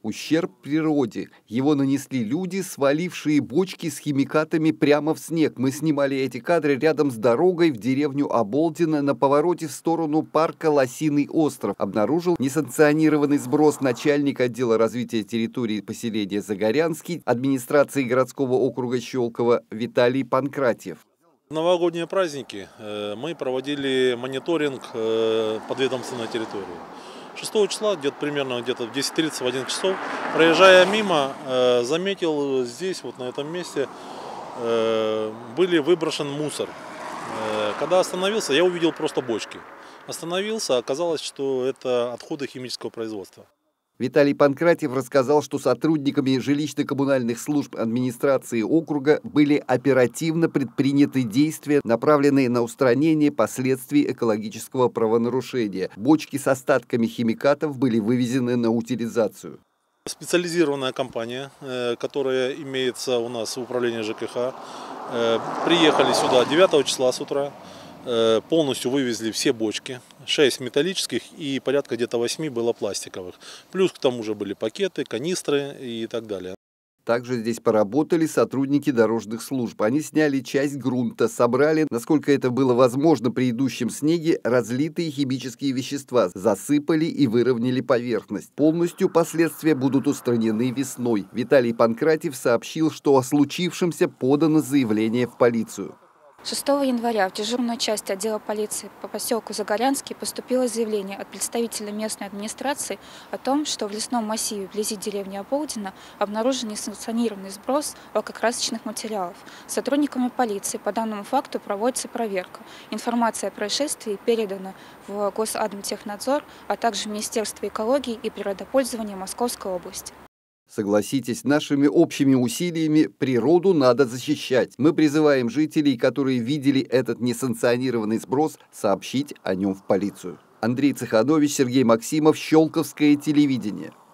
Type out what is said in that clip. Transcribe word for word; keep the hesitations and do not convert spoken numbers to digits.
ущерб природе. Его нанесли люди, свалившие бочки с химикатами прямо в снег. Мы снимали эти кадры рядом с дорогой в деревню Оболдино на повороте в сторону парка Лосиный остров. Обнаружил несанкционированный сброс начальник отдела развития территории поселения Загорянский администрации городского округа Щелково Виталий Панкратьев. В новогодние праздники мы проводили мониторинг подведомственной территории. шестого числа, где-то примерно где-то в десять тридцать, в одиннадцать часов, проезжая мимо, заметил здесь, вот на этом месте, были выброшен мусор. Когда остановился, я увидел просто бочки. Остановился, оказалось, что это отходы химического производства. Виталий Панкратьев рассказал, что сотрудниками жилищно-коммунальных служб администрации округа были оперативно предприняты действия, направленные на устранение последствий экологического правонарушения. Бочки с остатками химикатов были вывезены на утилизацию. Специализированная компания, которая имеется у нас в управлении ЖКХ, приехали сюда девятого числа с утра. Полностью вывезли все бочки, шесть металлических и порядка где-то восьми было пластиковых. Плюс к тому же были пакеты, канистры и так далее. Также здесь поработали сотрудники дорожных служб. Они сняли часть грунта, собрали, насколько это было возможно при идущем снеге, разлитые химические вещества, засыпали и выровняли поверхность. Полностью последствия будут устранены весной. Виталий Панкратьев сообщил, что о случившемся подано заявление в полицию. шестого января в дежурную часть отдела полиции по поселку Загорянский поступило заявление от представителя местной администрации о том, что в лесном массиве вблизи деревни Оболдино обнаружен несанкционированный сброс лакокрасочных материалов. Сотрудниками полиции по данному факту проводится проверка. Информация о происшествии передана в Госадмтехнадзор, а также в Министерство экологии и природопользования Московской области. Согласитесь, нашими общими усилиями природу надо защищать. Мы призываем жителей, которые видели этот несанкционированный сброс, сообщить о нем в полицию. Андрей Цеханович, Сергей Максимов, Щелковское телевидение.